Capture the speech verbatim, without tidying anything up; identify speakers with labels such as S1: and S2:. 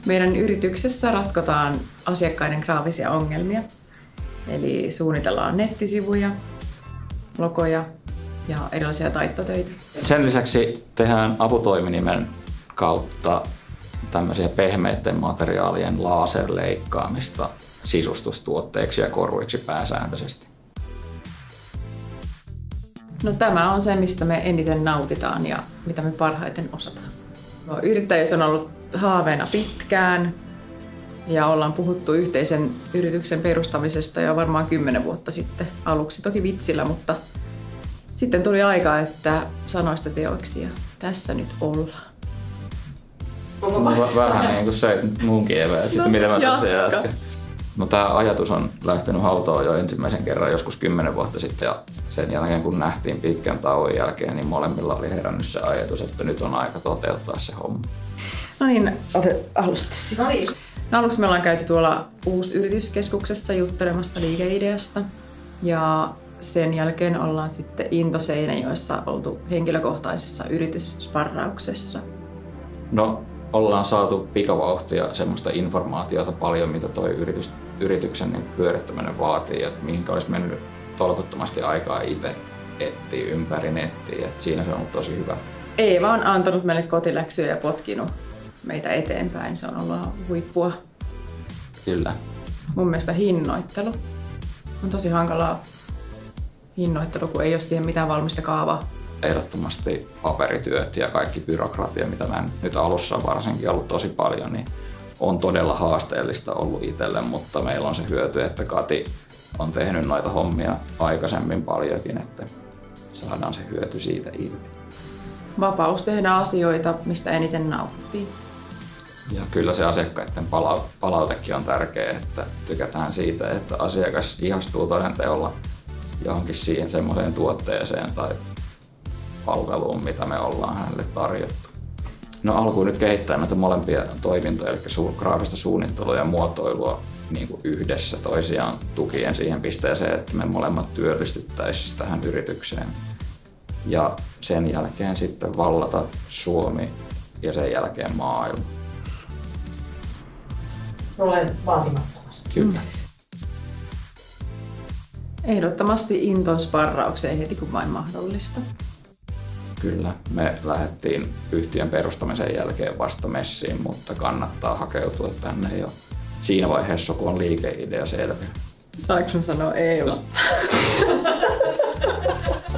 S1: Meidän yrityksessä ratkotaan asiakkaiden graafisia ongelmia. Eli suunnitellaan nettisivuja, logoja ja erilaisia taittotöitä.
S2: Sen lisäksi tehdään aputoiminimen kautta tämmöisiä pehmeiden materiaalien laserleikkaamista sisustustuotteiksi ja koruiksi pääsääntöisesti.
S1: No, tämä on se, mistä me eniten nautitaan ja mitä me parhaiten osataan. No, yrittäjyys on ollut haaveena pitkään ja ollaan puhuttu yhteisen yrityksen perustamisesta jo varmaan kymmenen vuotta sitten. Aluksi toki vitsillä, mutta sitten tuli aika, että sanoista teoiksi ja tässä nyt ollaan.
S2: No, vähän niin kuin se munkin evä, että sitten mitä mä tässä jatkan. No, tämä ajatus on lähtenyt hautoon jo ensimmäisen kerran joskus kymmenen vuotta sitten ja sen jälkeen kun nähtiin pitkän tauon jälkeen, niin molemmilla oli herännyt se ajatus, että nyt on aika toteuttaa se homma.
S1: No niin, alusta sitten. No niin. No, aluksi me ollaan käyty tuolla Uusyrityskeskuksessa juttelemassa liikeideasta ja sen jälkeen ollaan sitten Into Seinäjoessa oltu henkilökohtaisessa yrityssparrauksessa.
S2: No, ollaan saatu pikavauhtia semmoista informaatiota paljon, mitä toi yritys, yrityksen niin pyörittäminen vaatii, että mihinkä olisi mennyt tolkuttomasti aikaa itse etsiä ympäri nettiä. Et siinä se on ollut tosi hyvä.
S1: Eeva on antanut meille kotiläksyjä ja potkinut meitä eteenpäin. Se on ollut huippua.
S2: Kyllä.
S1: Mun mielestä hinnoittelu on tosi hankalaa hinnoittelu, kun ei ole siihen mitään valmista kaavaa.
S2: Ehdottomasti paperityöt ja kaikki byrokratia, mitä mä nyt alussa varsinkin ollut tosi paljon, niin on todella haasteellista ollut itselle, mutta meillä on se hyöty, että Kati on tehnyt noita hommia aikaisemmin paljonkin, että saadaan se hyöty siitä irti.
S1: Vapaus tehdä asioita, mistä eniten nauttii.
S2: Ja kyllä se asiakkaiden palautekin on tärkeä, että tykätään siitä, että asiakas ihastuu todenteolla johonkin siihen semmoiseen tuotteeseen tai palveluun, mitä me ollaan hänelle tarjottu. No, alkuun nyt kehittää näitä molempia toimintoja, eli su- graafista suunnittelua ja muotoilua niin kuin yhdessä toisiaan tukien siihen pisteeseen, että me molemmat työllistyttäisiin tähän yritykseen. Ja sen jälkeen sitten vallata Suomi ja sen jälkeen maailma.
S3: Olen vaatimattomasti.
S2: Kyllä.
S1: Ehdottomasti Inton sparraukseen heti kun vain mahdollista.
S2: Kyllä, me lähdettiin yhtiön perustamisen jälkeen vasta messiin, mutta kannattaa hakeutua tänne jo siinä vaiheessa, kun on liikeidea selvä.
S1: Saanko mä sanoa E U?